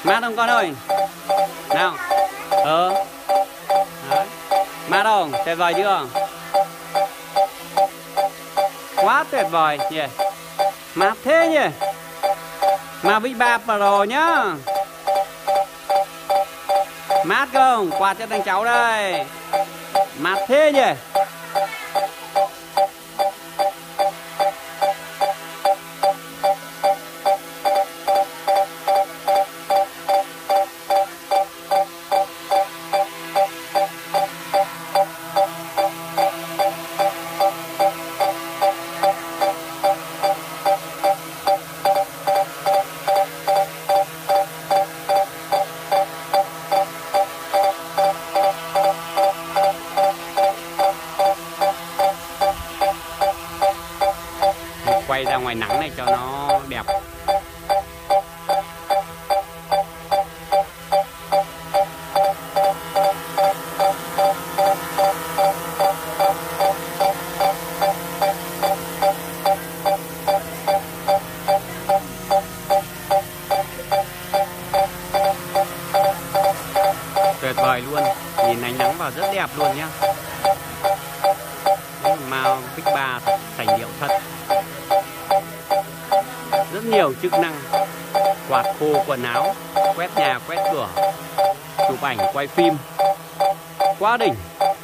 Mát không con ơi? Nào. Đấy. Mát không? Tuyệt vời chưa? Quá tuyệt vời nhỉ. Mát thế nhỉ. Mavic 3 Pro nhá. Mát không? Quạt cho thằng cháu đây. Mát thế nhỉ. Quay ra ngoài nắng này cho nó đẹp. Tuyệt vời luôn, nhìn ánh nắng vào rất đẹp luôn nhá. Mavic 3 sành điệu thật. Rất nhiều chức năng. Quạt khô quần áo, quét nhà quét cửa, chụp ảnh quay phim. Quá đỉnh.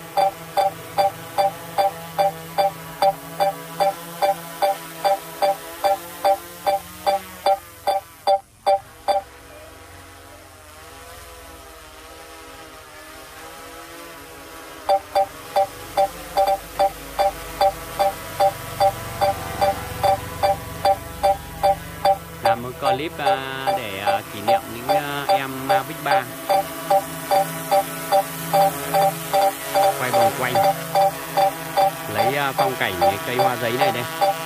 Làm một clip để kỷ niệm những em Mavic 3. Quay vòng quanh lấy phong cảnh cây hoa giấy này đây.